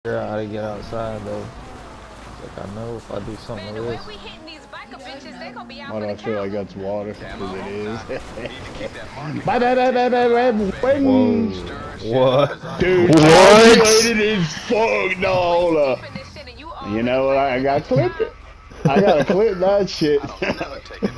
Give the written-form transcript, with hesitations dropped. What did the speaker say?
Figure out how to get outside though. Like I know if I do something like this. Why do I feel like that's water? Because it is. Bye bye bye bye bye bye. What? Dude, calculated as fuck, no, hold up. You know what? I gotta clip it. I gotta clip that shit.